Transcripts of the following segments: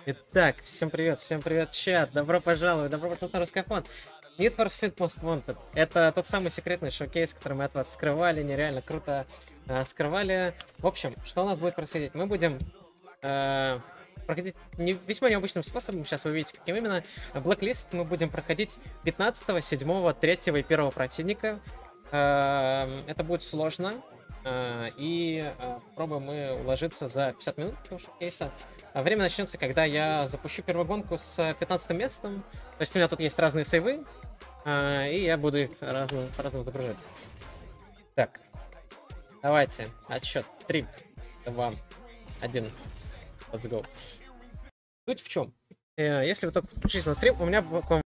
Итак, всем привет, чат, добро пожаловать на Рускафон. Need for Speed Most Wanted. Это тот самый секретный шоу-кейс, который мы от вас скрывали, нереально круто скрывали. В общем, что у нас будет происходить? Мы будем проходить весьма необычным способом, сейчас вы видите, каким именно. Blacklist мы будем проходить 15, 7, 3 и 1 противника. Это будет сложно. И пробуем мы уложиться за 50 минут этого шоу-кейса. Время начнется, когда я запущу первую гонку с 15 местом. То есть у меня тут есть разные сейвы, и я буду их по-разному загружать. Так, давайте, отсчет. 3, 2, 1. Let's go. Суть в чем? Если вы только подключились на стрим, у меня к вам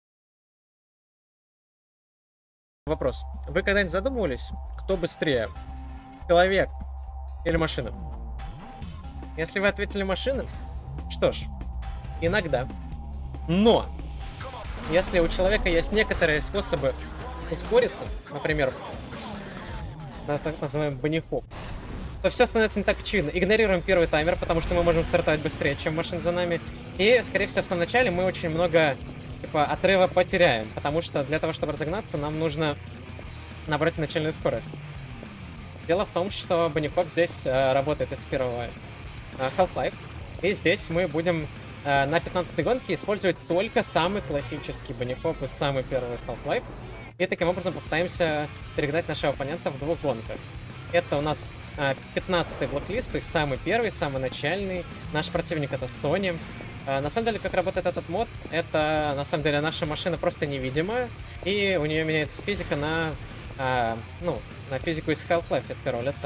вопрос. Вы когда-нибудь задумывались, кто быстрее? Человек или машина? Если вы ответили машина, что ж, иногда. Но, если у человека есть некоторые способы ускориться, например, так называемый банихоп, то все становится не так очевидно. Игнорируем первый таймер, потому что мы можем стартовать быстрее, чем машина за нами. И, скорее всего, в самом начале мы очень много отрыва потеряем, потому что для того, чтобы разогнаться, нам нужно набрать начальную скорость. Дело в том, что банихоп здесь работает из первого Half-Life. И здесь мы будем на 15-й гонке использовать только самый классический банихоп из самый первый Half-Life. И таким образом попытаемся перегнать нашего оппонента в двух гонках. Это у нас 15-й Blacklist, то есть самый первый, самый начальный. Наш противник это Sony. На самом деле, как работает этот мод, это на самом деле наша машина просто невидимая, и у нее меняется физика на физику из Half-Life от первого лица.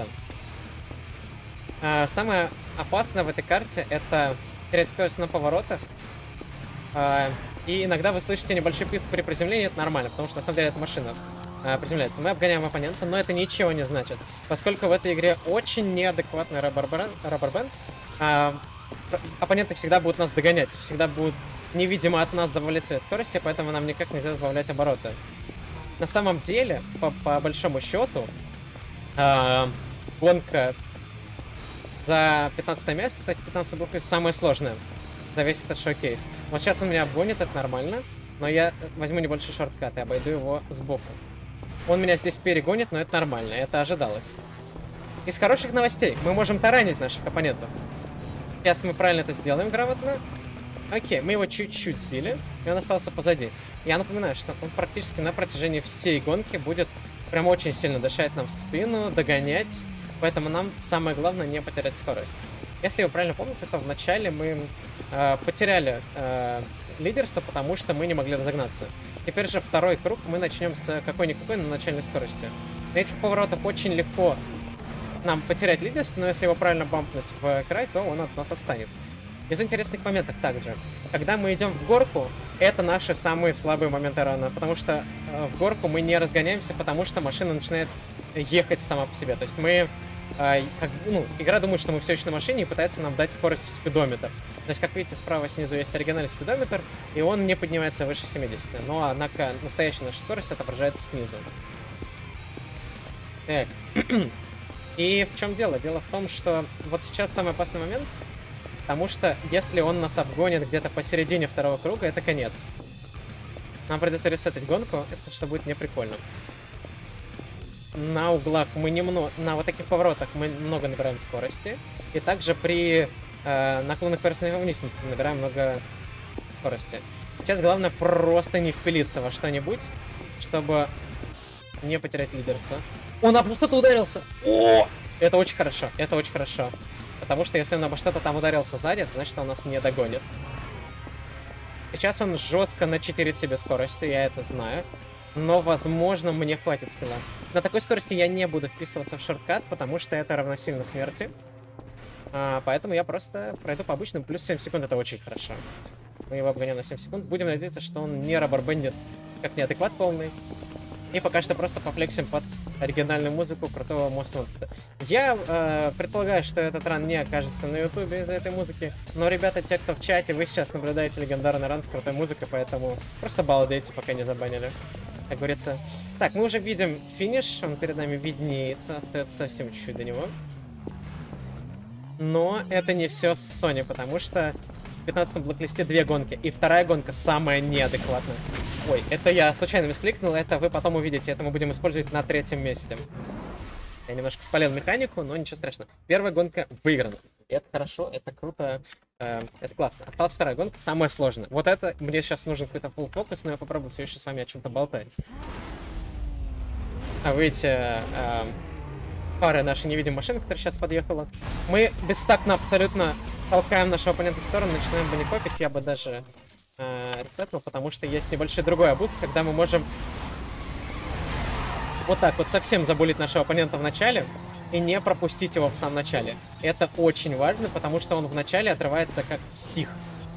Самое опасное в этой карте это терять скорость на поворотах. И иногда вы слышите небольшой писк при приземлении, это нормально, потому что на самом деле эта машина приземляется. Мы обгоняем оппонента, но это ничего не значит, поскольку в этой игре очень неадекватный раббер-бенд. Оппоненты всегда будут нас догонять, всегда будут невидимо от нас добавлять своей скорости, поэтому нам никак нельзя добавлять обороты. На самом деле, по большому счету, гонка за 15 место, то есть 15 блок самое сложное за весь этот шоу-кейс. Вот сейчас он меня обгонит, это нормально, но я возьму небольшой шорткат и обойду его сбоку. Он меня здесь перегонит, но это нормально, это ожидалось. Из хороших новостей мы можем таранить наших оппонентов. Сейчас мы правильно это сделаем грамотно. Окей, мы его чуть-чуть сбили, и он остался позади. Я напоминаю, что он практически на протяжении всей гонки будет прям очень сильно дышать нам в спину, догонять. Поэтому нам самое главное не потерять скорость. Если вы правильно помните, то вначале мы потеряли лидерство, потому что мы не могли разогнаться. Теперь же второй круг мы начнем с какой-никакой, но начальной скорости. На этих поворотах очень легко нам потерять лидерство, но если его правильно бампнуть в край, то он от нас отстанет. Из интересных моментов также. Когда мы идем в горку, это наши самые слабые моменты рана, потому что в горку мы не разгоняемся, потому что машина начинает ехать сама по себе. То есть мы... игра думает, что мы все еще на машине и пытается нам дать скорость в спидометр. То есть, как видите, справа снизу есть оригинальный спидометр, и он не поднимается выше 70. Но, однако, настоящая наша скорость отображается снизу. Так. И в чем дело? Дело в том, что вот сейчас самый опасный момент, потому что если он нас обгонит где-то посередине второго круга, это конец. Нам придется ресетать гонку, это что будет неприкольно. На углах мы немного, на вот таких поворотах мы много набираем скорости, и также при наклонах вверх вниз мы набираем много скорости. Сейчас главное просто не впилиться во что-нибудь, чтобы не потерять лидерство. Он обо что-то ударился! О! Это очень хорошо, это очень хорошо. Потому что если он обо что-то там ударился сзади, это значит, что он нас не догонит. Сейчас он жестко начитерит себе скорости, я это знаю. Но, возможно, мне хватит скилла. На такой скорости я не буду вписываться в шорткат, потому что это равносильно смерти. Поэтому я просто пройду по обычному. Плюс 7 секунд это очень хорошо. Мы его обгоняем на 7 секунд. Будем надеяться, что он не раббербендит как неадекват полный. И пока что просто пофлексим под оригинальную музыку крутого Most Wanted. Я предполагаю, что этот ран не окажется на ютубе из-за этой музыки. Но, ребята, те, кто в чате, вы сейчас наблюдаете легендарный ран с крутой музыкой, поэтому просто балдейте, пока не забанили. Как говорится. Так, мы уже видим финиш, он перед нами виднеется, остается совсем чуть-чуть до него. Но это не все с Sony, потому что 15-м блоклисте 2 гонки. И вторая гонка самая неадекватная. Ой, это я случайно мискликнул, это вы потом увидите. Это мы будем использовать на 3-м месте. Я немножко спалил механику, но ничего страшного. Первая гонка выиграна. Это хорошо, это круто, это классно. Осталась вторая гонка, самая сложная. Вот это, мне сейчас нужен какой-то full фокус, но я попробую все еще с вами о чем-то болтать. А вы видите, пары нашей не видим машины, которая сейчас подъехала. Мы бестактно абсолютно толкаем нашего оппонента в сторону, начинаем баникопить. Я бы даже ресетнул, потому что есть небольшой другой абуст, когда мы можем вот так вот совсем забулить нашего оппонента в начале и не пропустить его в самом начале. Это очень важно, потому что он в начале отрывается как псих.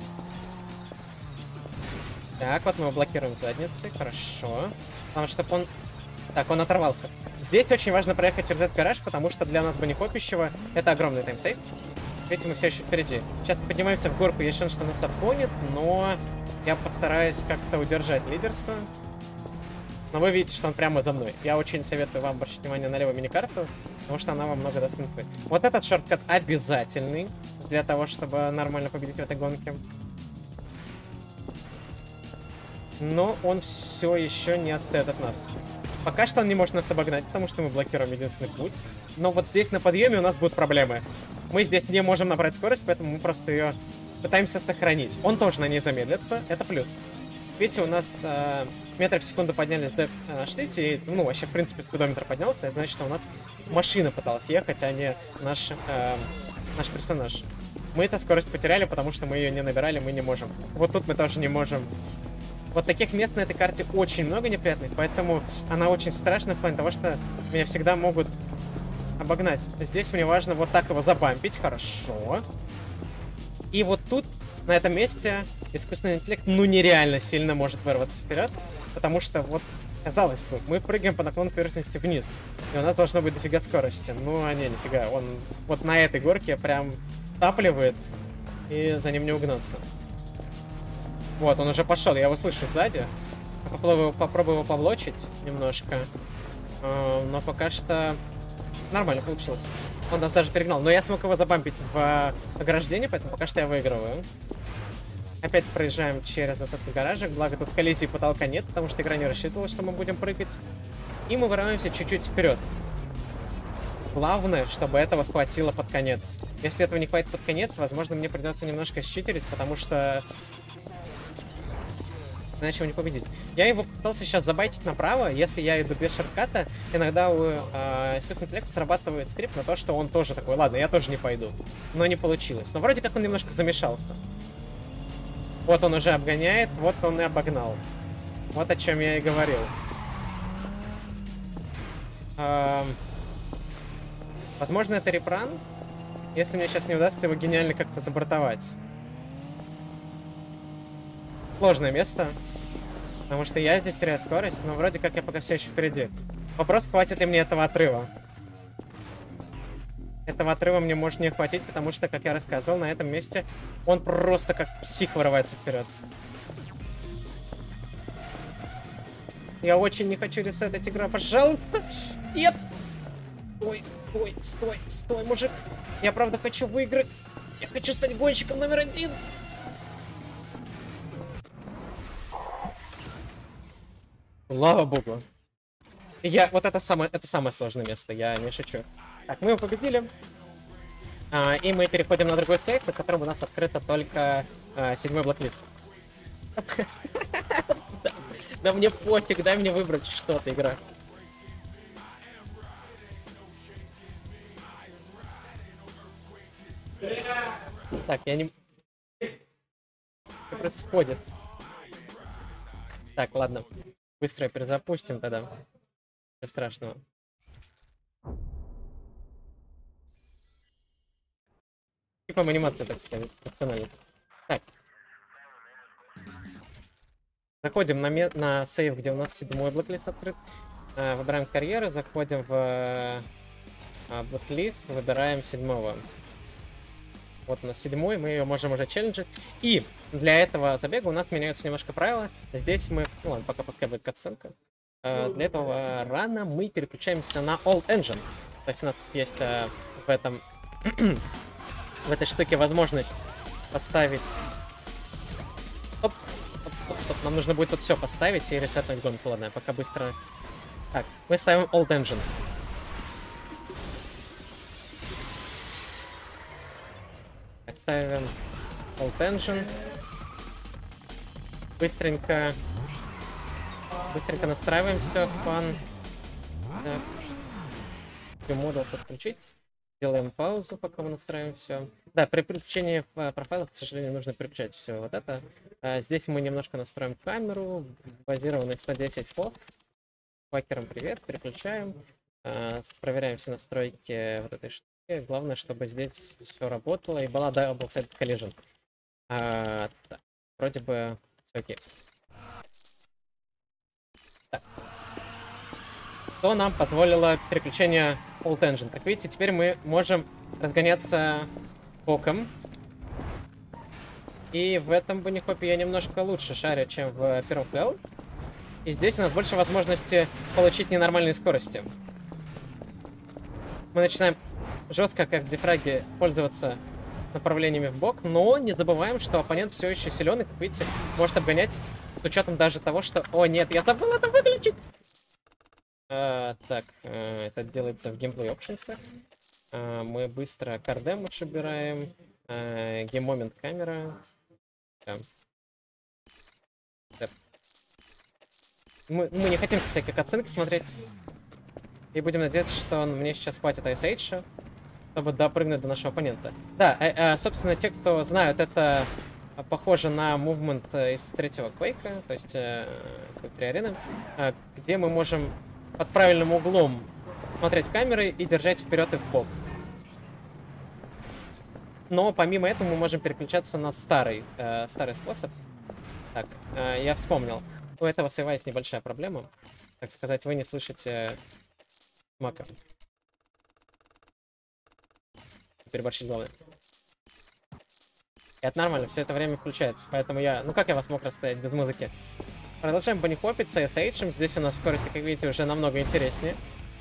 Так, вот мы его блокируем задницей, хорошо. Потому что он... Так, он оторвался. Здесь очень важно проехать через этот гараж, потому что для нас баникопищего это огромный таймсейв. Видите, мы все еще впереди. Сейчас поднимаемся в горку, есть шанс, что нас обгонит, но я постараюсь как-то удержать лидерство. Но вы видите, что он прямо за мной. Я очень советую вам обращать внимание на левую миникарту, потому что она вам много даст инфы. Вот этот шорткат обязательный для того, чтобы нормально победить в этой гонке. Но он все еще не отстает от нас. Пока что он не может нас обогнать, потому что мы блокируем единственный путь. Но вот здесь на подъеме у нас будут проблемы. Мы здесь не можем набрать скорость, поэтому мы просто ее пытаемся сохранить. Он тоже на ней замедлится, это плюс. Видите, у нас метров в секунду поднялись до штите, и, ну, вообще, в принципе, спидометр поднялся, это значит, что у нас машина пыталась ехать, а не наш персонаж. Мы эту скорость потеряли, потому что мы ее не набирали, мы не можем. Вот тут мы тоже не можем. Вот таких мест на этой карте очень много неприятных, поэтому она очень страшная в плане того, что меня всегда могут обогнать. Здесь мне важно вот так его забампить, хорошо. И вот тут, на этом месте, искусственный интеллект, ну, нереально сильно может вырваться вперед, потому что вот, казалось бы, мы прыгаем по наклону поверхности вниз, и у нас должно быть дофига скорости. Ну, а не, нифига, он вот на этой горке прям тапливает, и за ним не угнаться. Вот, он уже пошел, я его слышу сзади. Попробую его повлочить немножко. Но пока что нормально получилось. Он нас даже перегнал. Но я смог его забампить в ограждение, поэтому пока что я выигрываю. Опять проезжаем через этот гаражик. Благо тут коллизии потолка нет, потому что игра не рассчитывала, что мы будем прыгать. И мы вырываемся чуть-чуть вперед. Главное, чтобы этого хватило под конец. Если этого не хватит под конец, возможно, мне придется немножко считерить, потому что... иначе его не победить. Я его пытался сейчас забайтить направо. Если я иду без шортката, иногда у искусственного интеллекта срабатывает скрипт на то, что он тоже такой, ладно, я тоже не пойду. Но не получилось. Но вроде как он немножко замешался. Вот он уже обгоняет, вот он и обогнал. Вот о чем я и говорил. Возможно, это репран, если мне сейчас не удастся его гениально как-то забортовать. Сложное место, потому что я здесь теряю скорость, но вроде как я пока все еще впереди. Вопрос, хватит ли мне этого отрыва. Этого отрыва мне может не хватить, потому что, как я рассказывал, на этом месте он просто как псих вырывается вперед. Я очень не хочу ресетать игру, пожалуйста. Нет! Стой, стой, стой, стой, мужик. Я правда хочу выиграть. Я хочу стать гонщиком номер 1. Слава богу. Вот это самое сложное место, я не шучу. Так, мы его победили. И мы переходим на другой сейф, на котором у нас открыто только 7-й блоклист. Да мне пофиг, дай мне выбрать что-то, игра. Так, я не... Что происходит? Так, ладно. Быстро перезапустим тогда. Ничего страшного. Типа анимация, так сказать, профессионально. Так. Заходим на сейв, где у нас 7-й блоклист открыт. Выбираем карьеру, заходим в блоклист, выбираем 7-го. Вот у нас 7-й, мы ее можем уже челленджить. И для этого забега у нас меняются немножко правила. Здесь мы... Ну ладно, пока пускай будет катсценка. Для этого рана мы переключаемся на All Engine. То есть у нас есть в этой штуке возможность поставить стоп. Нам нужно будет тут все поставить и ресетнуть гонку. Ладно, пока быстро... Так, мы ставим Old Engine. Так, ставим Old Engine. Быстренько настраиваем все. Fun. Models отключить. Делаем паузу, пока мы настраиваем все. Да, при переключении профайлов, к сожалению, нужно переключать все вот это. Здесь мы немножко настроим камеру. Базированный 110 фов. Хакерам привет, переключаем. Проверяем все настройки вот этой штуки. Главное, чтобы здесь все работало и была Double Side Collision. Так, вроде бы все окей. Так. Что нам позволило переключение Old Engine. Как видите, теперь мы можем разгоняться боком. И в этом бунихопе я немножко лучше шарю, чем в первом Hell. И здесь у нас больше возможности получить ненормальные скорости. Мы начинаем жестко, как в дифраге, пользоваться направлениями в бок, но не забываем, что оппонент все еще силен, и, как видите, может обгонять с учетом даже того, что... О, нет, я забыл это выключить! Так, это делается в Gameplay Options. Мы быстро Car Damage убираем. Game Moment камера. Мы не хотим всяких оценок смотреть. И будем надеяться, что мне сейчас хватит Ice Age, чтобы допрыгнуть до нашего оппонента. Да, собственно, те, кто знают, это похоже на мувмент из третьего Quake, то есть Quake 3 Arena, где мы можем под правильным углом смотреть камеры и держать вперед и в бок. Но помимо этого мы можем переключаться на старый способ. Так, я вспомнил. У этого сейва есть небольшая проблема. Так сказать, вы не слышите мака. Переборщить главное. И это нормально, все это время включается. Поэтому я... Ну как я вас мог рассказать без музыки? Продолжаем банихопить с SH. Здесь у нас скорости, как видите, уже намного интереснее.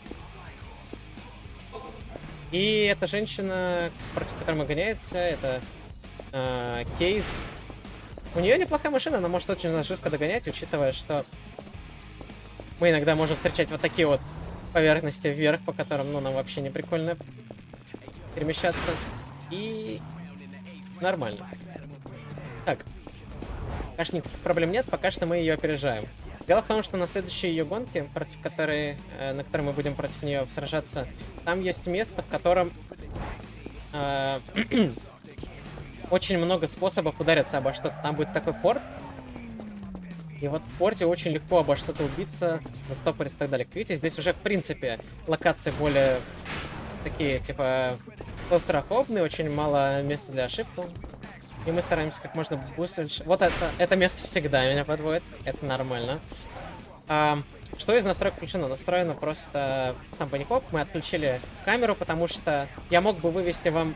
И эта женщина, против которой мы гоняется, это Кейс. У нее неплохая машина, она может очень нас жестко догонять, учитывая, что мы иногда можем встречать вот такие вот поверхности вверх, по которым, ну, нам вообще не прикольно перемещаться. И нормально. Так. Пока что никаких проблем нет, пока что мы ее опережаем. Дело в том, что на следующей ее гонке, на которой мы будем против нее сражаться, там есть место, в котором очень много способов удариться обо что-то. Там будет такой порт, и вот в порте очень легко обо что-то убиться, стопориться и так далее. Как видите, здесь уже, в принципе, локации более такие, типа, клаустрофобные, очень мало места для ошибок. И мы стараемся как можно быстрее... Вот это место всегда меня подводит. Это нормально. Что из настроек включено? Настроено просто сам банихоп. Мы отключили камеру, потому что я мог бы вывести вам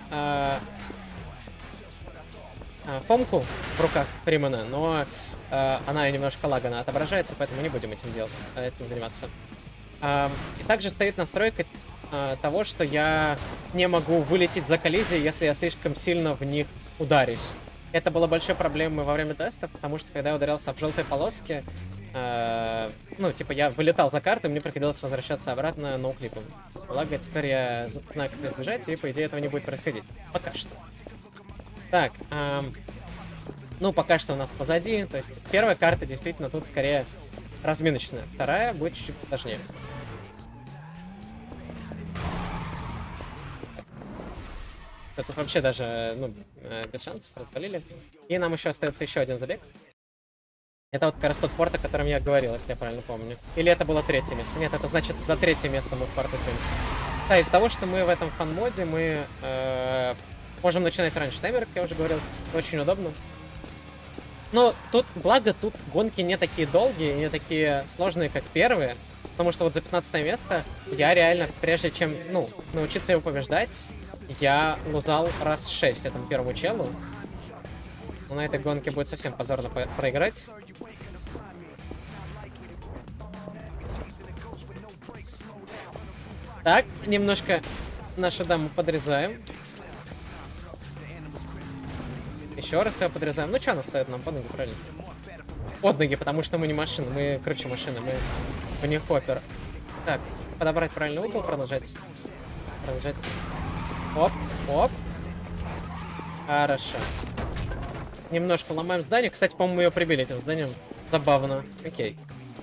фомку в руках Фримена, но она немножко лагана отображается, поэтому не будем этим заниматься. И также стоит настройка того, что я не могу вылететь за коллизии, если я слишком сильно в них ударюсь. Это было большой проблемой во время тестов, потому что когда я ударялся об желтой полоске, ну, типа, я вылетал за карту, и мне приходилось возвращаться обратно ноуклипом. Благо, теперь я знаю, как избежать, и, по идее, этого не будет происходить. Пока что. Так, ну, пока что у нас позади, то есть первая карта действительно тут скорее разминочная, вторая будет чуть-чуть сложнее. Это вообще даже, ну, без шансов, развалили. И нам еще остается еще один забег. Это вот как раз тот порт, о котором я говорил, если я правильно помню. Или это было третье место? Нет, это значит за третье место мы в порту премся. Да, из того, что мы в этом фан-моде, мы можем начинать раньше таймер, как я уже говорил. Очень удобно. Но тут, благо, тут гонки не такие долгие, не такие сложные, как первые. Потому что вот за 15 место я реально, прежде чем, ну, научиться его побеждать, я лузал раз 6 этому первому челу. Но на этой гонке будет совсем позорно проиграть. Так, немножко нашу даму подрезаем. Еще раз ее подрезаем. Ну что она встает нам по ноге, правильно? под ноги, потому что мы не машины, мы круче машины, мы не хоппер. Так, подобрать правильный угол, продолжать. Продолжать. Оп, оп. Хорошо. Немножко ломаем здание. Кстати, по-моему, ее прибили этим зданием. Забавно. Окей.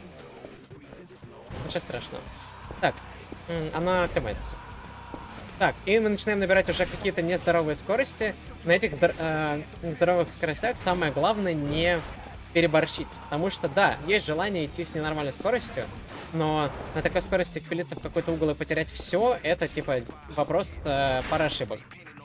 Ничего страшного. Так, она оклемается. Так, и мы начинаем набирать уже какие-то нездоровые скорости. На этих нездоровых скоростях самое главное не переборщить. Потому что, да, есть желание идти с ненормальной скоростью, но на такой скорости впилиться в какой-то угол и потерять все, это, типа, вопрос пары ошибок.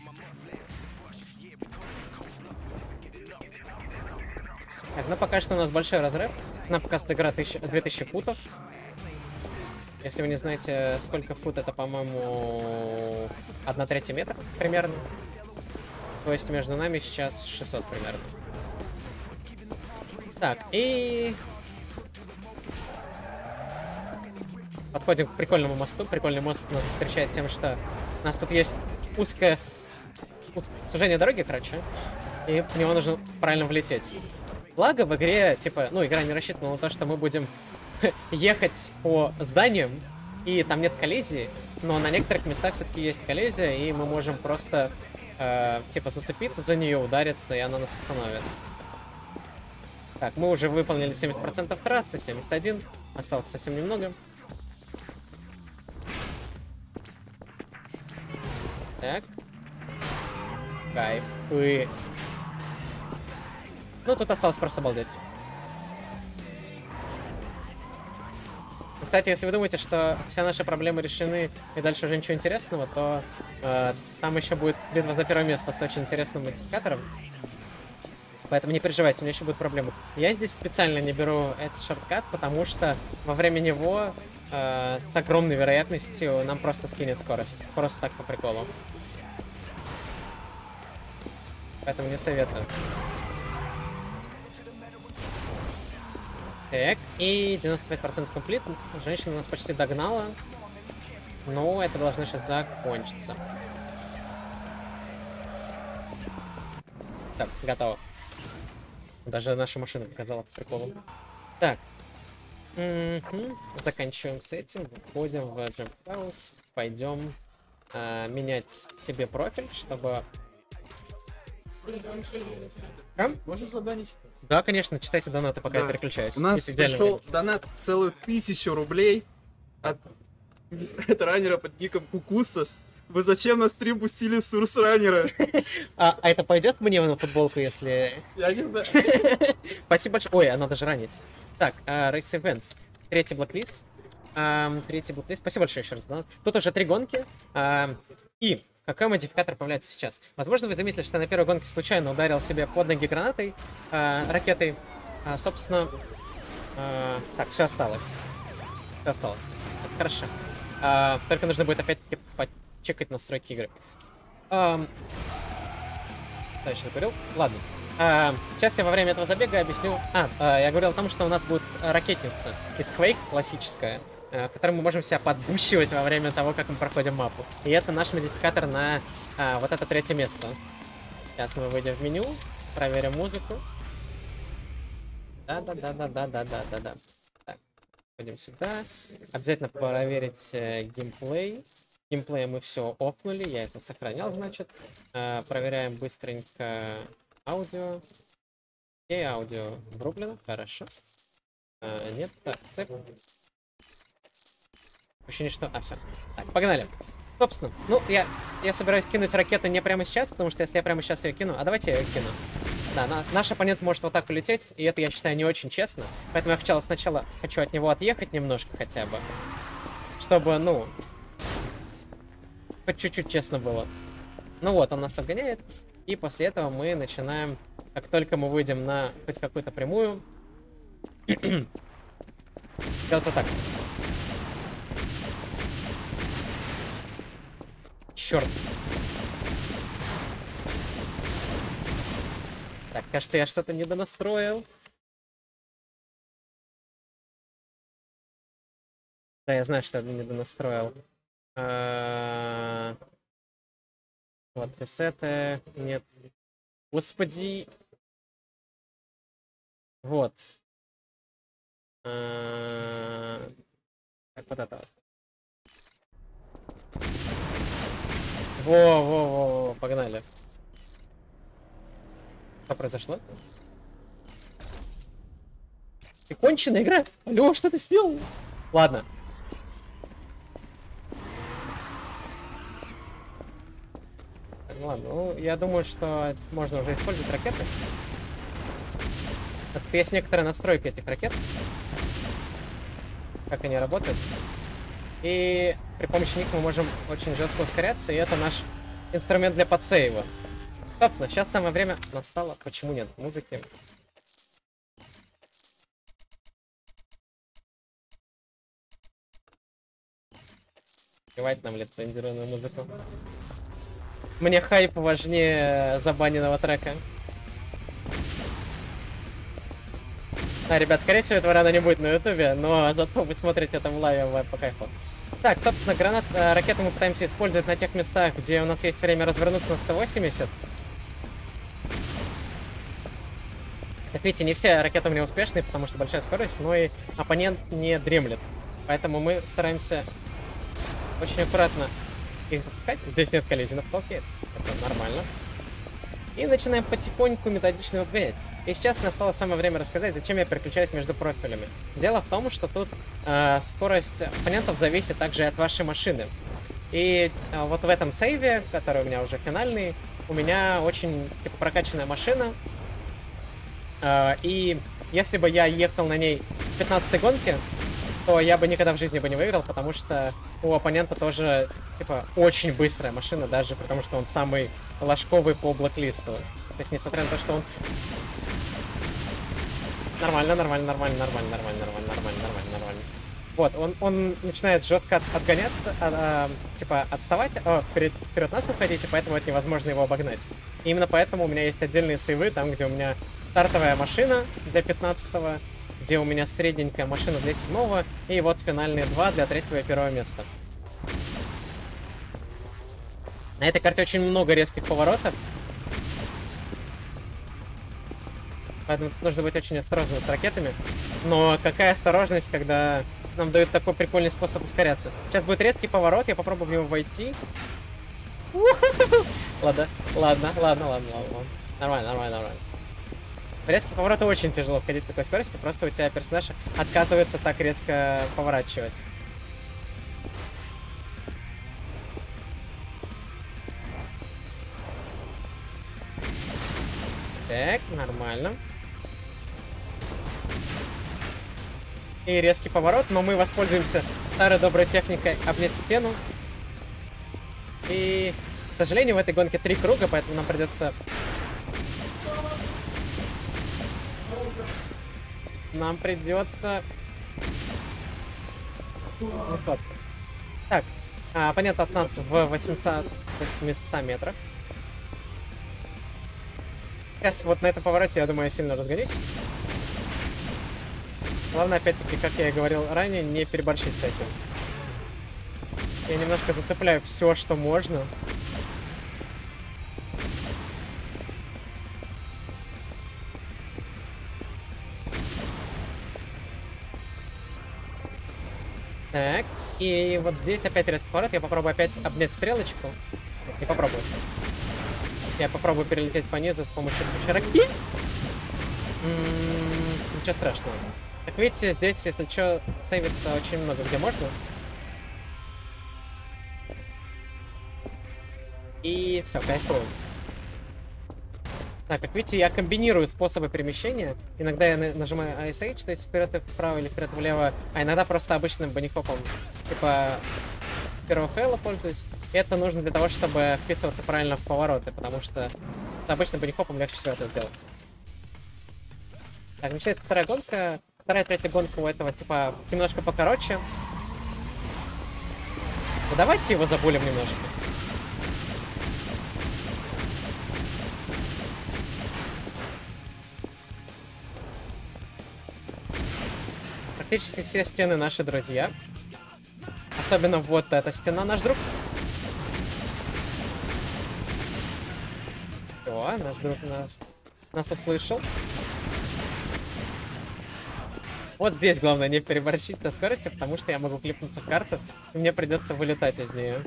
Так, ну пока что у нас большой разрыв. Нам показывает игра 2000 футов. Если вы не знаете, сколько фут, это, по-моему, 1/3 метра примерно. То есть между нами сейчас 600 примерно. Так, и... подходим к прикольному мосту. Прикольный мост нас встречает тем, что у нас тут есть узкое сужение дороги, короче. И в него нужно правильно влететь. Благо в игре, типа, ну, игра не рассчитана на то, что мы будем ехать по зданиям, и там нет коллизии, но на некоторых местах все-таки есть коллизия, и мы можем просто, типа, зацепиться за нее, удариться, и она нас остановит. Так, мы уже выполнили 70% трассы, 71, осталось совсем немного. Так. Кайф. Ну, тут осталось просто обалдеть. Кстати, если вы думаете, что все наши проблемы решены и дальше уже ничего интересного, то там еще будет битва за первое место с очень интересным модификатором. Поэтому не переживайте, у меня еще будут проблемы. Я здесь специально не беру этот шорткат, потому что во время него с огромной вероятностью нам просто скинет скорость. Просто так по приколу. Поэтому не советую. Так, и 95% комплит. Женщина нас почти догнала. Но это должно сейчас закончиться. Так, готово. Даже наша машина показала по приколу. Так. Заканчиваем с этим. Входим в Jump House. Пойдем менять себе профиль, чтобы... Можем заданить? Да, конечно, читайте донаты, пока я переключаюсь. У нас пришел донат целую 1000 рублей от раннера под ником Кукусас. Вы зачем на стрим пустили Сурс-раннера? А это пойдет мне на футболку, если... Я не знаю. Спасибо большое. Ой, а надо же ранить. Так, Race Events. Третий блоклист. Спасибо большое еще раз. Да? Тут уже 3 гонки. И какой модификатор появляется сейчас? Возможно, вы заметили, что на первой гонке случайно ударил себе под ноги гранатой, ракетой. Собственно, так, все осталось. Все осталось. Это хорошо. Только нужно будет опять-таки чекать настройки игры. Точно говорил. Ладно. Сейчас я во время этого забега объясню... я говорил о том, что у нас будет ракетница из Quake, классическая, которую мы можем себя подбущивать во время того, как мы проходим мапу. И это наш модификатор на вот это 3-е место. Сейчас мы выйдем в меню, проверим музыку. Да. Так, пойдем сюда. Обязательно проверить геймплей. Геймплей мы все офнули, я это сохранял, значит. Проверяем быстренько аудио. И аудио врублено, хорошо. Нет, так, цепь. Ощущение, что... все. Так, погнали. Собственно, ну, я собираюсь кинуть ракету не прямо сейчас, потому что если я прямо сейчас ее кину... давайте я ее кину. Да, наш оппонент может вот так улететь, и это, я считаю, не очень честно. Поэтому я сначала хочу от него отъехать немножко хотя бы. Чтобы, ну... хоть чуть-чуть честно было. Ну вот, он нас обгоняет. И после этого мы начинаем... Как только мы выйдем на хоть какую-то прямую... делать вот так. Черт. Так, кажется, я что-то недонастроил. Да, я знаю, что я недонастроил. Вот, пресеты. Нет. Господи. Вот. Так, вот это вот. Во, погнали. Что произошло? Ты конченая игра? Алло, что ты сделал? Ладно. Ну ладно, ну, я думаю, что можно уже использовать ракеты. Тут есть некоторая настройка этих ракет. Как они работают. И при помощи них мы можем очень жестко ускоряться, и это наш инструмент для подсейва. Собственно, сейчас самое время настало. Почему нет музыки? Плевать нам лицензированную музыку. Мне хайп важнее забаненного трека. Да, ребят, скорее всего, этого рано не будет на ютубе, но зато вы смотрите это в лайве по кайфу. Так, собственно, ракеты мы пытаемся использовать на тех местах, где у нас есть время развернуться на 180. Как видите, не все ракеты у меня успешные, потому что большая скорость, но и оппонент не дремлет. Поэтому мы стараемся очень аккуратно их запускать. Здесь нет коллизий на потолке, это нормально. И начинаем потихоньку методично его обгонять. И сейчас настало самое время рассказать, зачем я переключаюсь между профилями. Дело в том, что тут скорость оппонентов зависит также и от вашей машины. И вот в этом сейве, который у меня уже финальный, у меня очень типа прокачанная машина. И если бы я ехал на ней в 15-й гонке, то я бы никогда в жизни бы не выиграл, потому что у оппонента тоже, типа, очень быстрая машина, даже потому что он самый ложковый по блэклисту. То есть, несмотря на то, что он... Нормально. Вот, он начинает жестко отгоняться, типа, отставать, вперед нас выходить, и поэтому это невозможно его обогнать. И именно поэтому у меня есть отдельные сейвы, там, где у меня стартовая машина для 15-го, где у меня средненькая машина для 7-го, и вот финальные 2 для 3-го и 1-го места. На этой карте очень много резких поворотов. Поэтому нужно быть очень осторожным с ракетами. Но какая осторожность, когда нам дают такой прикольный способ ускоряться. Сейчас будет резкий поворот, я попробую в него войти. Ладно. Нормально. Резкие повороты очень тяжело входить в такой скорости, просто у тебя персонаж отказывается так резко поворачивать. Так, нормально. И резкий поворот, но мы воспользуемся старой доброй техникой обнять стену. И, к сожалению, в этой гонке 3 круга, поэтому нам придется... Не сладко. Так, оппонент от нас в 800 метрах. Сейчас вот на этом повороте, я думаю, я сильно разгонюсь. Главное, опять-таки, как я и говорил ранее, не переборщить с этим. Я немножко зацепляю все, что можно. Так, и вот здесь опять резкий поворот. Я попробую опять обнять стрелочку. Не попробую. Я попробую перелететь по низу с помощью ракет. Ничего страшного. Так видите, здесь, если что, сейвится очень много где можно. И все, кайфуем. Так, как видите, я комбинирую способы перемещения. Иногда я нажимаю ASH, то есть вперед и вправо или вперед и влево, а иногда просто обычным банихопом, типа первого хейла пользуюсь. И это нужно для того, чтобы вписываться правильно в повороты, потому что с обычным банихопом легче всего это сделать. Так, начинается вторая гонка. Вторая, третья гонка у этого типа немножко покороче. Ну, давайте его забулим немножко. Практически все стены наши друзья. Особенно вот эта стена наш друг. О, наш друг нас услышал. Вот здесь главное не переборщить со скоростью, потому что я могу клипнуться в карту, и мне придется вылетать из нее.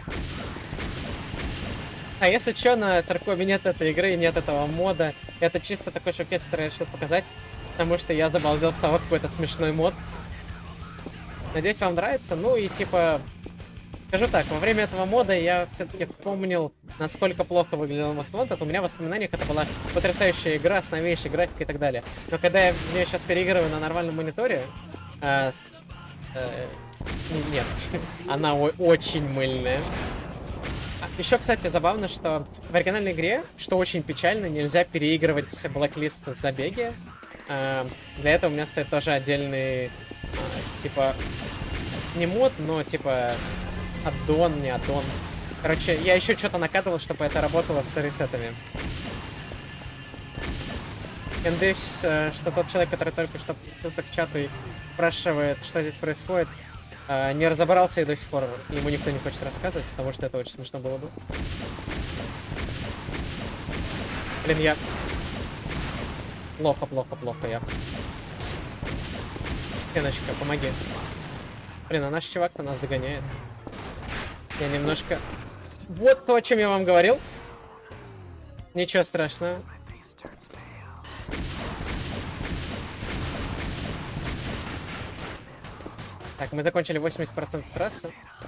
А если что, на Церкове нет этой игры, нет этого мода. Это чисто такой шоукейс, который я решил показать, потому что я забалдел в того, какой-то смешной мод. Надеюсь, вам нравится. Ну и типа, скажу так, во время этого мода я все-таки вспомнил, насколько плохо выглядел Most Wanted. У меня в воспоминаниях это была потрясающая игра с новейшей графикой и так далее. Но когда я в нее сейчас переигрываю на нормальном мониторе, нет, она очень мыльная. Еще, кстати, забавно, что в оригинальной игре, что очень печально, нельзя переигрывать Blacklist забеги. Для этого у меня стоит тоже отдельный, типа, не мод, но типа аддон, не аддон. Короче, я еще что-то накатывал, чтобы это работало с ресетами. Я надеюсь, что тот человек, который только что подключился к чату и спрашивает, что здесь происходит, не разобрался и до сих пор ему никто не хочет рассказывать, потому что это очень смешно было бы. Блин, я... Плохо я. Пеночка, помоги. Блин, а наш чувак-то нас догоняет. Я немножко... Вот то, о чем я вам говорил. Ничего страшного. Так, мы закончили 80% трассы.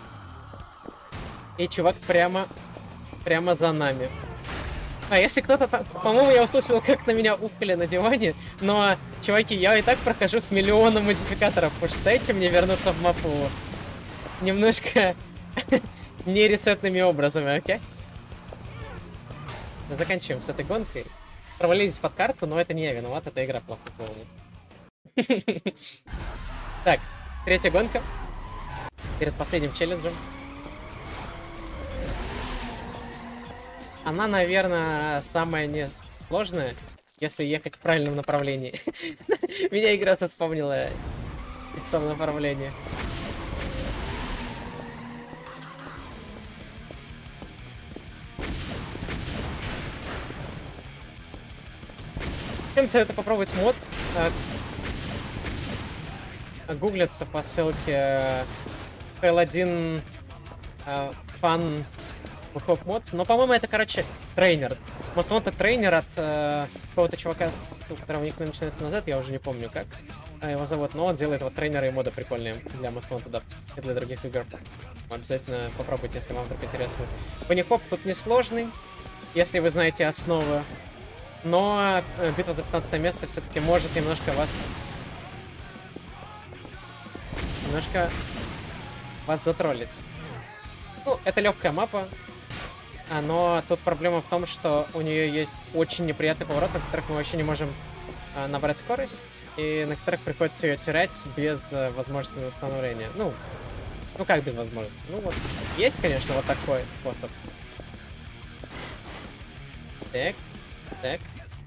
И чувак прямо за нами. А если кто-то там... По-моему, я услышал, как на меня упали на диване. Но, чуваки, я и так прохожу с миллионом модификаторов. Уж дайте мне вернуться в мапу немножко нересетными образами, окей? Заканчиваем с этой гонкой. Провалились под карту, но это не я виноват, эта игра плохо полная. Так. Третья гонка. Перед последним челленджем. Она, наверное, самая несложная, если ехать в правильном направлении. Меня игра вспомнила в том направлении. Всем советую попробовать мод. Гуглится по ссылке FL1 фан хоп мод. Но, по-моему, это, короче, тренер. Most Wanted тренер от какого-то чувака, у которого ник начинается назад, я уже не помню как его зовут, но он делает вот тренеры и моды прикольные для Most Wanted и для других игр. Обязательно попробуйте, если вам вдруг интересно. Фанни-хоп тут несложный, если вы знаете основы, но битва за 15 место все-таки может немножко вас затроллить. Ну, это легкая мапа, но тут проблема в том, что у нее есть очень неприятный поворот, на которых мы вообще не можем набрать скорость, и на которых приходится ее терять без возможности восстановления. Ну как без возможности? Ну вот, есть, конечно, вот такой способ. Так.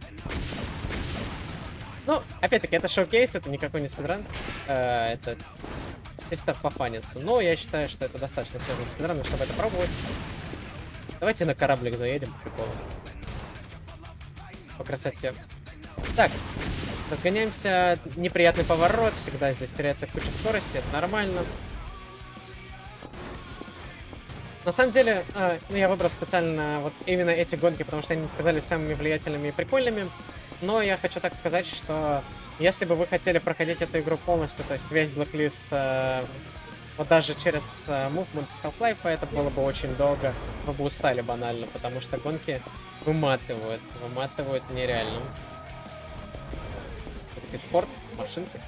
Ну, опять-таки, это шоу-кейс, это никакой не спидран. Это чисто пофаниться. Но я считаю, что это достаточно сложный спидран, чтобы это пробовать. Давайте на кораблик заедем, прикол. По красоте. Так, разгоняемся. Неприятный поворот, всегда здесь теряется куча скорости, это нормально. На самом деле, я выбрал специально вот именно эти гонки, потому что они казались самыми влиятельными и прикольными. Но я хочу так сказать, что если бы вы хотели проходить эту игру полностью, то есть весь Blacklist, вот даже через Movement с Half-Life, это было бы очень долго, вы бы устали банально, потому что гонки выматывают нереально. Все-таки спорт, машинки.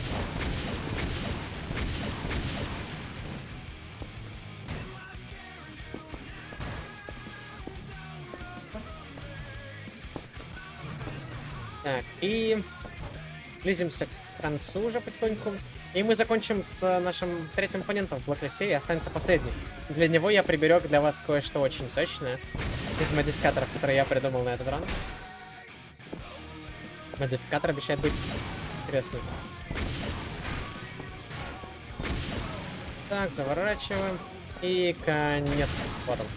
Так, и близимся к концу уже потихоньку. И мы закончим с нашим третьим оппонентом в блоклисте, и останется последний. Для него я приберег для вас кое-что очень сочное из модификаторов, которые я придумал на этот ран. Модификатор обещает быть интересным. Так, заворачиваем. И конец. Вот он.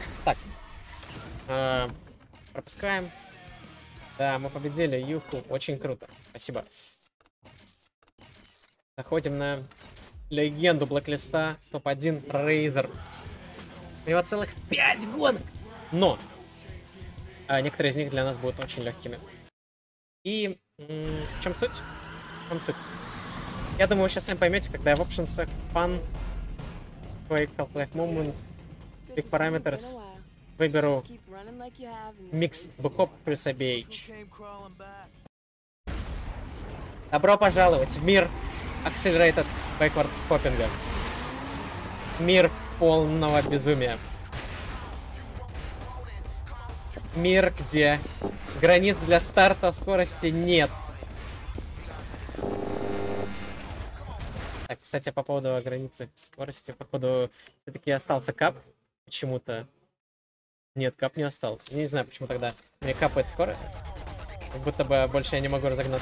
Так. Пропускаем. Да, мы победили, юху, очень круто, спасибо. Заходим на легенду Блэклиста, топ-1 Рейзер. У него целых 5 гонок. Но некоторые из них для нас будут очень легкими. И в чем суть? В чем суть? Я думаю, вы сейчас сами поймете, когда я в Options Fun, Quake, Half-Life Moment, Big Parameters выберу Mixed Backup плюс ABH. Добро пожаловать в мир Accelerated Backwards Hopping. Мир полного безумия. Мир, где границ для старта скорости нет. Так, кстати, по поводу границы скорости, походу, все-таки остался кап. Почему-то. Нет, кап не остался. Я не знаю, почему тогда мне капает скорость. Как будто бы больше я не могу разогнаться.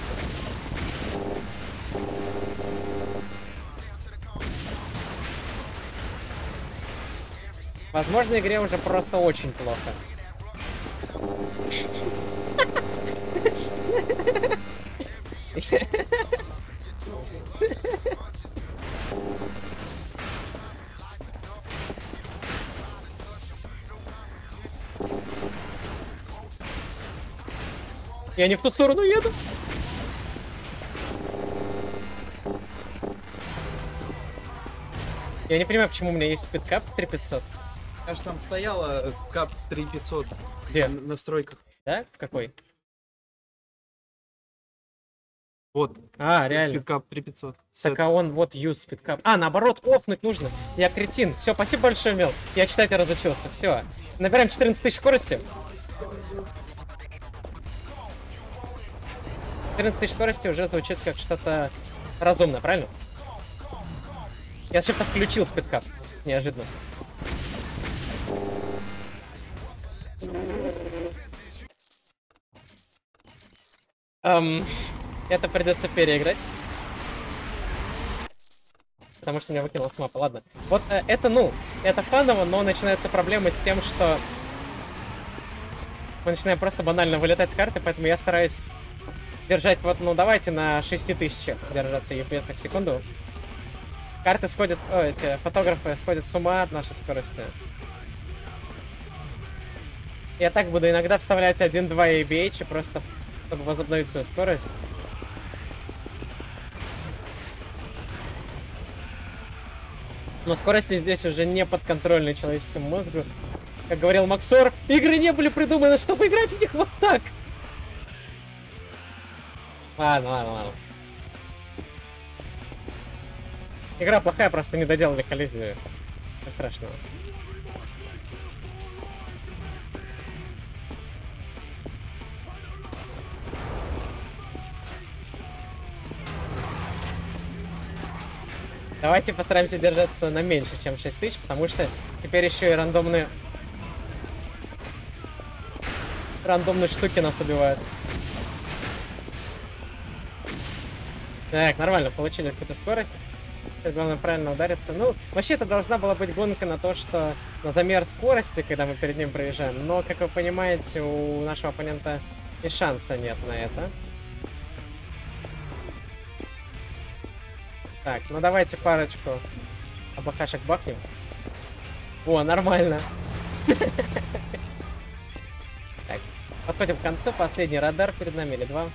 Возможно, игре уже просто очень плохо. Я не в ту сторону еду. Я не понимаю, почему у меня есть спидкап 3500. Аж там стояла кап 3500. Где? В настройках. Да? В какой? Вот. Реально. Спидкап 3500. Сакаон, вот use спидкап. Наоборот, офнуть нужно. Я кретин. Все, спасибо большое, Мел. Я читать разучился. Все. Набираем 14 тысяч скорости. 14 тысяч скорости уже звучит как что-то разумное, правильно? Я что-то включил спидкап. Неожиданно. Это придется переиграть. Потому что меня выкинуло с мапы. Ладно. Вот это, это фаново, но начинаются проблемы с тем, что мы начинаем просто банально вылетать с карты, поэтому я стараюсь держать вот, давайте на 6000 держаться FPS в секунду. Карты сходят, эти фотографы сходят с ума от нашей скорости. Я так буду иногда вставлять 1-2 ABH, просто чтобы возобновить свою скорость. Но скорости здесь уже не подконтрольны человеческому мозгу. Как говорил Максор, игры не были придуманы, чтобы играть в них вот так. Ладно. Игра плохая, просто не доделали коллизию. Ничего страшного. Давайте постараемся держаться на меньше, чем 6000, потому что теперь еще и рандомные штуки нас убивают. Так, нормально, получили какую-то скорость. Главное правильно удариться. Вообще это должна была быть гонка на то, что на замер скорости, когда мы перед ним проезжаем. Но, как вы понимаете, у нашего оппонента и шанса нет на это. Так, давайте парочку АБХшек бахнем. О, нормально. Так, подходим к концу. Последний радар перед нами или два.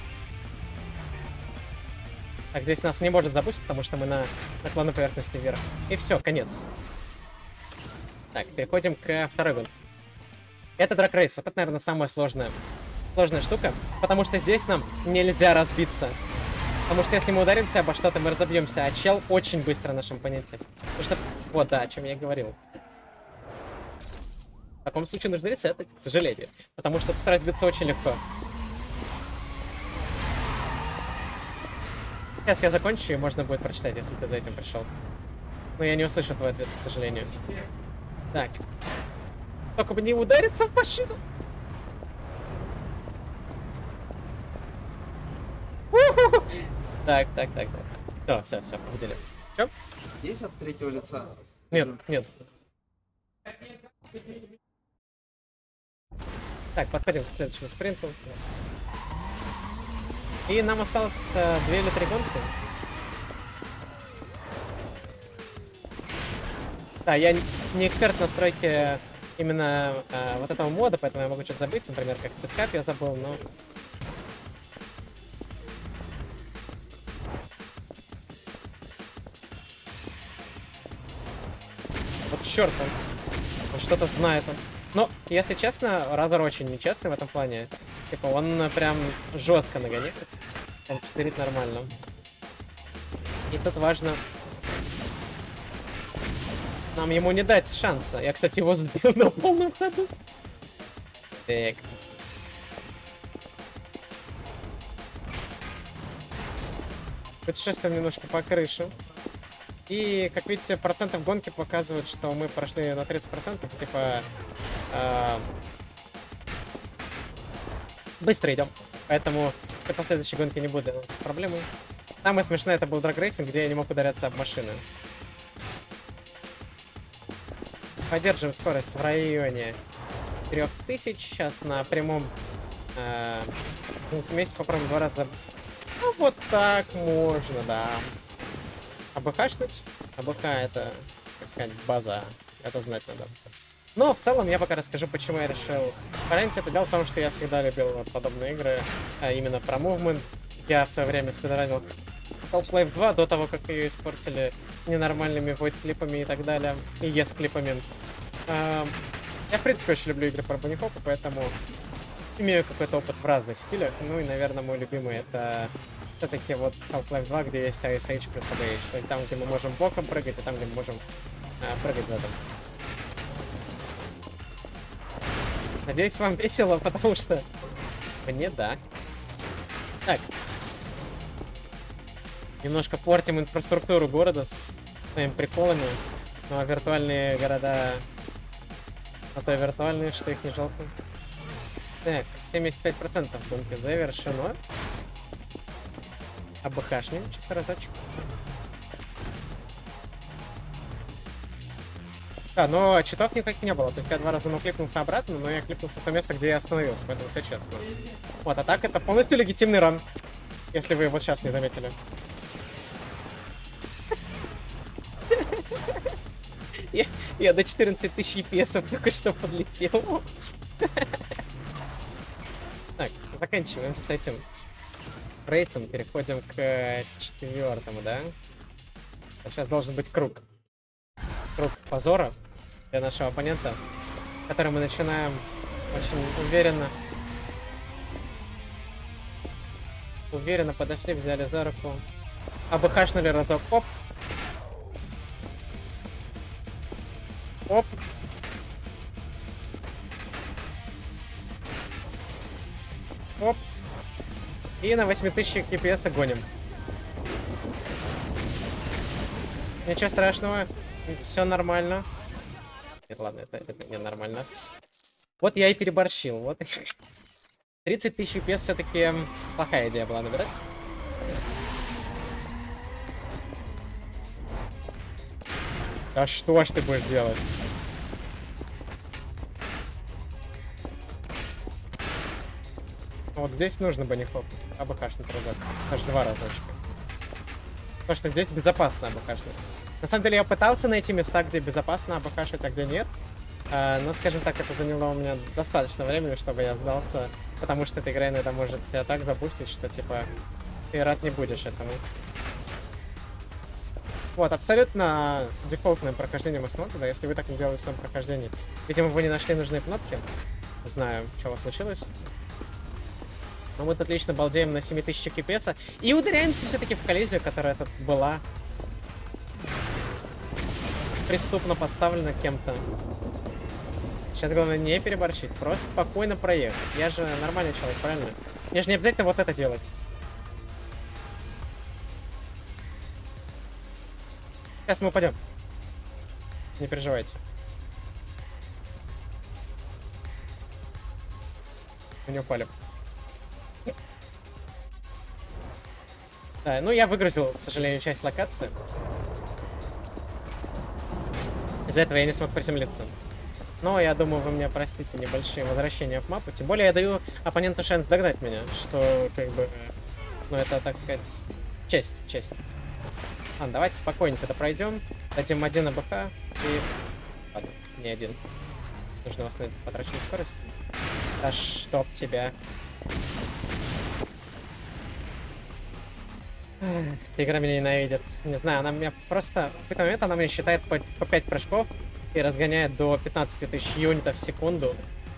Так, здесь нас не может запустить, потому что мы на наклонной поверхности вверх. И все, конец. Так, переходим к второй гонке. Это драг-рейс. Вот это, наверное, самая сложная штука, потому что здесь нам нельзя разбиться. Потому что если мы ударимся обо что-то, мы разобьемся, а чел очень быстро в нашем оппоненте. Потому что, вот, да, о чем я и говорил. В таком случае нужно ресетать, к сожалению. Потому что тут разбиться очень легко. Сейчас я закончу, и можно будет прочитать, если ты за этим пришел. Но я не услышу твой ответ, к сожалению. Так. Только бы не удариться в машину. Так. Все, победили. Чё? Есть от третьего лица? Нет. Так, подходим к следующему спринту. И нам осталось 2 или 3 гонки. Да, я не эксперт в настройке именно вот этого мода, поэтому я могу что-то забыть, например, как спидкап я забыл, но... Вот черт он что-то знает он. Но, если честно, Разор очень нечестный в этом плане. Типа, он прям жестко нагоняет. Он читерит нормально. И тут важно нам ему не дать шанса. Я, кстати, его сбил на полном ходу. Так. Путешествуем немножко по крыше. И, как видите, процентов гонки показывают, что мы прошли на 30%. Типа... быстро идем. Поэтому для последующей гонки не будет с проблемой. Самое смешное это был драгрейсинг, где я не мог ударяться об машины. Поддерживаем скорость в районе 3000. Сейчас на прямом месте попробуем 2 раза. Ну, вот так можно, да. АБХ-шнуть. АБХ это, так сказать, база. Это знать надо. Но в целом я пока расскажу, почему я решил параллелить это. Дело в том, что я всегда любил вот подобные игры, именно про мувмент. Я в свое время спидранил Half-Life 2 до того, как ее испортили ненормальными void-клипами и так далее, и yes-клипами. Я, в принципе, очень люблю игры про бунихопа, поэтому имею какой-то опыт в разных стилях. Ну и, наверное, мой любимый это все-таки вот Half-Life 2, где есть ISH плюс ABH. То есть там, где мы можем боком прыгать, и там, где мы можем прыгать задом. Надеюсь, вам весело, потому что мне да. Так. Немножко портим инфраструктуру города с своими приколами. Ну а виртуальные города... А то и виртуальные, что их не жалко. Так, 75% гонки завершено. АБХшнем, чисто разочек. Да, но читов никаких не было. То есть я 2 раза кликнулся обратно, но я кликнулся в то место, где я остановился, поэтому все честно. Вот, а так это полностью легитимный ран. Если вы его сейчас не заметили. Я до 14 тысяч EPS только что подлетел. Так, заканчиваем с этим рейсом. Переходим к 4-му, да? Сейчас должен быть круг. Круг позора для нашего оппонента, который мы начинаем очень уверенно. Уверенно подошли, взяли за руку. АБХшнули разок. Оп. Оп. Оп. И на 8000 EPS гоним. Ничего страшного. Все нормально. Нет, ладно, это не нормально. Вот я и переборщил. Вот. 30 тысяч EPS все-таки плохая идея была набирать. А что ж ты будешь делать? Вот здесь нужно банихоп. АБХшный разок. Аж 2 разочка. Потому что здесь безопасно АБХшный. На самом деле я пытался найти места, где безопасно АБХшить, а где нет. Но, скажем так, это заняло у меня достаточно времени, чтобы я сдался. Потому что эта игра иногда может тебя так запустить, что типа ты рад не будешь этому. Вот, абсолютно дефолтное прохождение Мастодонта, да, если вы так не делаете в своем прохождении. Видимо, вы не нашли нужные кнопки. Знаю, что у вас случилось. Но мы тут отлично балдеем на 7000 EPS. И ударяемся все-таки в коллизию, которая тут была преступно подставлена кем-то. Сейчас главное не переборщить, просто спокойно проехать. Я же нормальный человек, правильно? Мне же не обязательно вот это делать. Сейчас мы упадем. Не переживайте. Мы не упали. Да, ну я выгрузил, к сожалению, часть локации. Из-за этого я не смог приземлиться. Но я думаю, вы меня простите небольшие возвращения в мапу. Тем более я даю оппоненту шанс догнать меня, что как бы, ну это, так сказать, честь. Ладно, давайте спокойненько это пройдем. Дадим один АБХ и... Ладно, не один. Нужно восстановить потраченную скорость. Да чтоб тебя. Эта игра меня ненавидит. Не знаю, она меня просто... В какой-то момент она меня считает по 5 прыжков и разгоняет до 15 тысяч юнитов в секунду.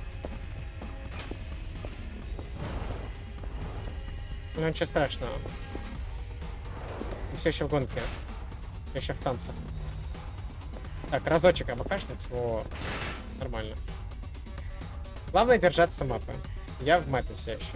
Ну ничего страшного. Все еще в гонке. Еще в танцах. Так, разочек обокашнуть. О, нормально. Главное держаться мапы. Я в мапе все еще.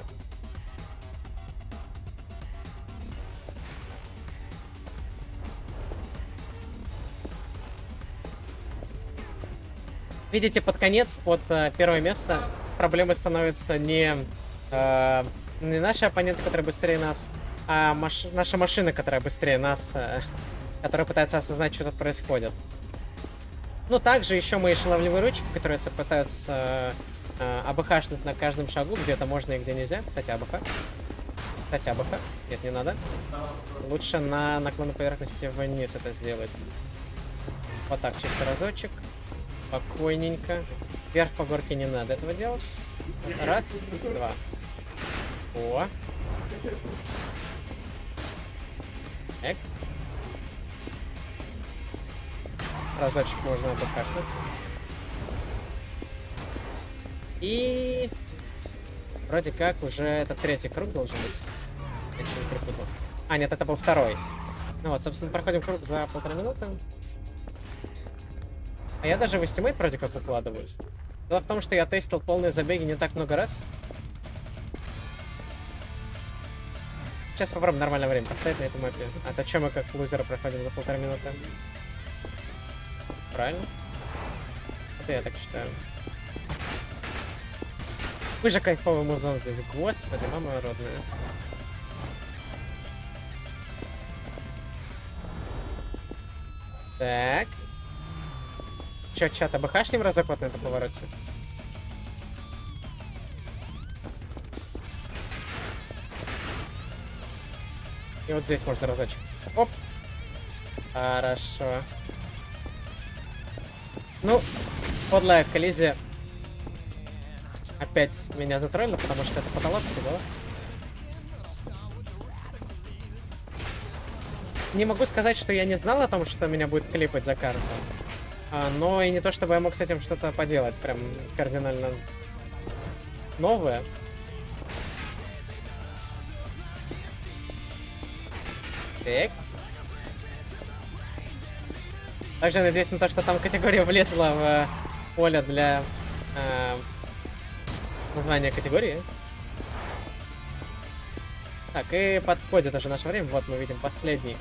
Видите, под конец, под первое место, проблемой становится не наши оппоненты, которые быстрее нас, а наша машина, которая быстрее нас, которая пытается осознать, что тут происходит. Ну, также еще мои шаловливые ручки, которые пытаются АБХшнуть на каждом шагу, где-то можно и где нельзя. Кстати, АБХ. Кстати, АБХ. Нет, не надо. Лучше на наклоне поверхности вниз это сделать. Вот так, чисто разочек. Спокойненько. Вверх по горке не надо этого делать. Раз, два. О. Эк. Разочек можно обыкашнуть. И... Вроде как уже это третий круг должен быть. Я ничего не перепутал. А, нет, это был второй. Ну вот, собственно, проходим круг за 1,5 минуты. А я даже в Estimate вроде как укладываюсь. Дело в том, что я тестил полные забеги не так много раз. Сейчас попробуем нормальное время поставить на этой мапе. А то что мы как лузеры проходим за 1,5 минуты? Правильно? Это я так считаю. Вы же кайфовый музон здесь. Господи, мама родная. Так. Чё, чат, АБХшнем разок вот на этом повороте? И вот здесь можно разочек. Оп. Хорошо. Ну, подлая коллизия опять меня затроллила, потому что это потолок всего. Не могу сказать, что я не знал о том, что меня будет клипать за карту. Но и не то, чтобы я мог с этим что-то поделать, прям кардинально новое. Так. Также надеюсь на то, что там категория влезла в поле для названия категории. Так, и подходит уже наше время. Вот мы видим последнюю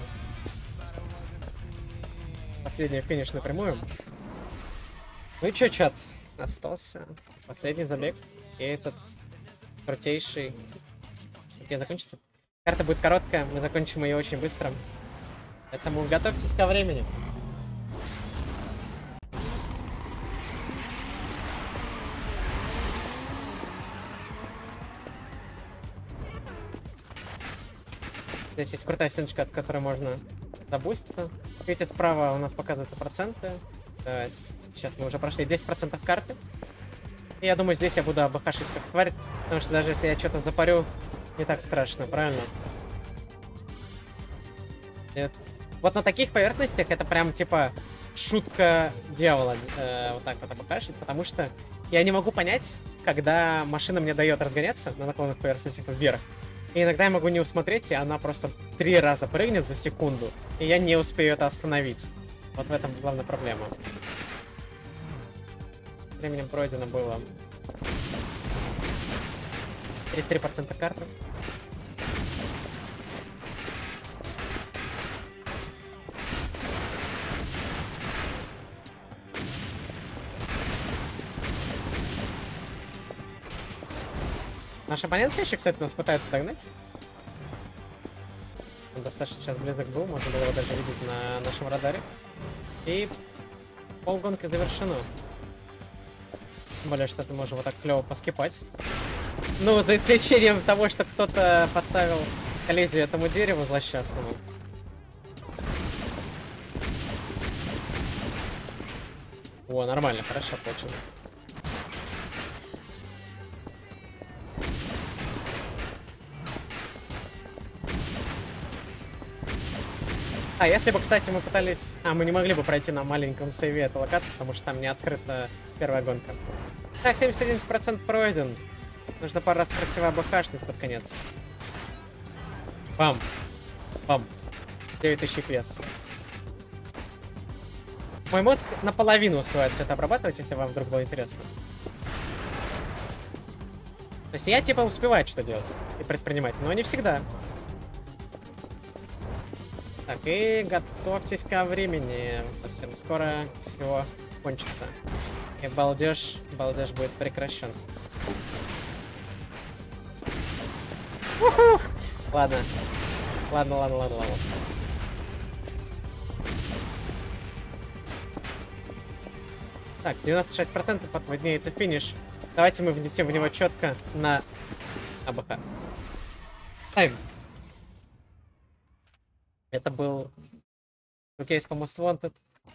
финишную прямую. Ну и чё, чат? Остался последний забег. И этот крутейший... Окей, закончится. Карта будет короткая, мы закончим ее очень быстро. Поэтому готовьтесь ко времени. Здесь есть крутая стеночка, от которой можно забуститься. Видите, справа у нас показываются проценты. Сейчас мы уже прошли 10% карты. И я думаю, здесь я буду обхашить как тварь, потому что даже если я что-то запарю, не так страшно, правильно? Нет. Вот на таких поверхностях это прям типа шутка дьявола вот так вот обхашить, потому что я не могу понять, когда машина мне дает разгоняться на наклонных поверхностях вверх. И иногда я могу не усмотреть, и она просто 3 раза прыгнет за секунду, и я не успею это остановить. Вот в этом главная проблема. Временем пройдено было 33% карты. Наш оппонент все еще, кстати, нас пытается догнать. Он достаточно сейчас близок был, можно было его даже видеть на нашем радаре. И полгонки завершено. Тем более, что мы можем вот так клево поскипать. Ну, за исключением того, что кто-то подставил коллизию этому дереву злосчастному. О, нормально, хорошо получилось. А, если бы, кстати, мы пытались... А, мы не могли бы пройти на маленьком сейве эту локацию, потому что там не открыта первая гонка. Так, 71% пройден. Нужно пару раз красиво обхашнуть под конец. Бам. Бам. 9000 PS. Мой мозг наполовину успевает все это обрабатывать, если вам вдруг было интересно. То есть я типа успеваю что делать и предпринимать, но не всегда. Так, и готовьтесь ко времени. Совсем скоро все кончится. И балдеж будет прекращен. Уху! Ладно. Ладно. Так, 96% отводняется финиш. Давайте мы влетим в него четко на АБХ. Тайм. Это был кейс по Most Wanted.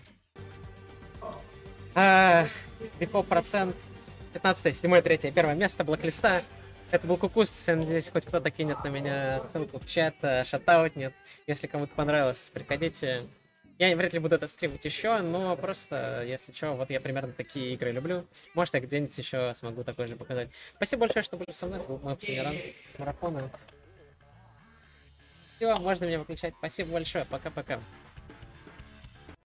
Легко процент. 15, 7, 3, 1 место, блоклиста. Это был Кукуст. Я надеюсь, хоть кто-то кинет на меня ссылку в чат, шатаут нет. Если кому-то понравилось, приходите. Я вряд ли буду это стримить еще, но просто, если что, вот я примерно такие игры люблю. Может, я где-нибудь еще смогу такой же показать. Спасибо большое, что были со мной. Это был мой тренер марафона. Все, можно меня выключать. Спасибо большое. Пока-пока.